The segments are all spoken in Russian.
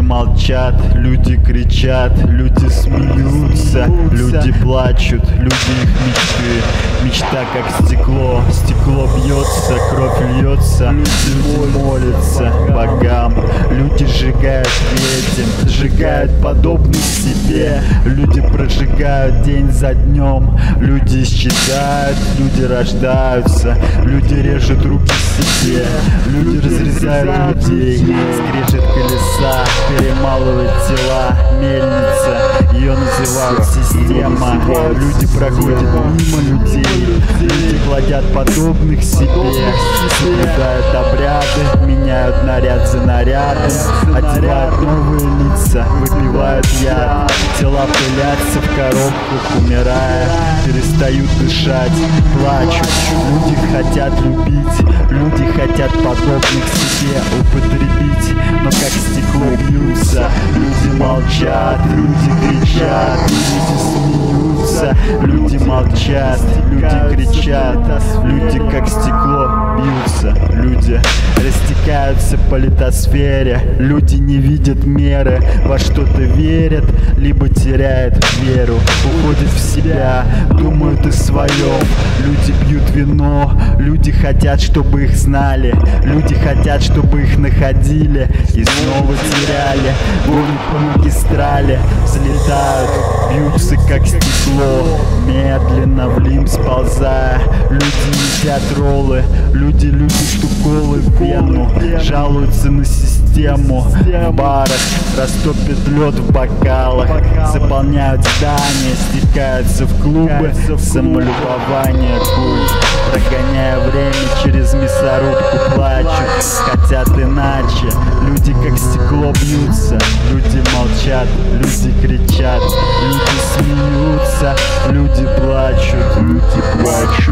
молчат, люди кричат, люди смеются, люди плачут, люди их мечты. Мечта как стекло, стекло бьется, кровь льется, люди молятся богам, люди сжигают ведьм, сжигают подобных себе, люди прожигают день за днем, люди исчезают, люди рождаются, люди режут руки себе, люди разрезают людей, скрежет колеса, перемалывает тела, мельница, ее называют система, люди проходят мимо людей, люди гладят подобных себе, соблюдают обряды, меняют наряд за нарядом, одевают новые лица, выпивают яд, тела пылятся в коробках, умирая, перестают дышать, плачут, люди хотят любить, люди хотят подобных себе употребить, но как стекло бьются, люди молчат, люди кричат, люди смеются, люди молчат, люди кричат, люди как стекло бьются, люди растекаются по литосфере, люди не видят меры, во что-то верят, либо теряют веру, уходят в себя, думают о своем, люди пьют вино, люди хотят, чтобы их знали, люди хотят, чтобы их находили и снова теряли, гонят по магистрали, взлетают, бьются как стекло, медленно в лим сползая, люди едят роллы, люди любят уколы в вену, жалуются на систему, в барах растопят лед в бокалах, заполняют здания, стекаются в клубы, самолюбование, культ, прогоняя время через мясорубку, плачут, хотят иначе, люди как стекло бьются, люди молчат, люди кричат, люди смеются, люди плачут, люди плачут.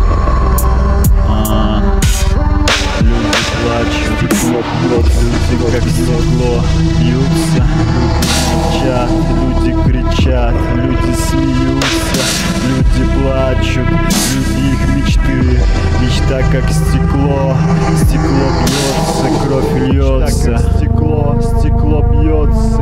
Люди плачут, люди как стекло бьются, люди молчат, люди кричат, люди смеются, люди плачут, люди их мечты, мечта как стекло, стекло бьется, кровь льется, стекло бьется.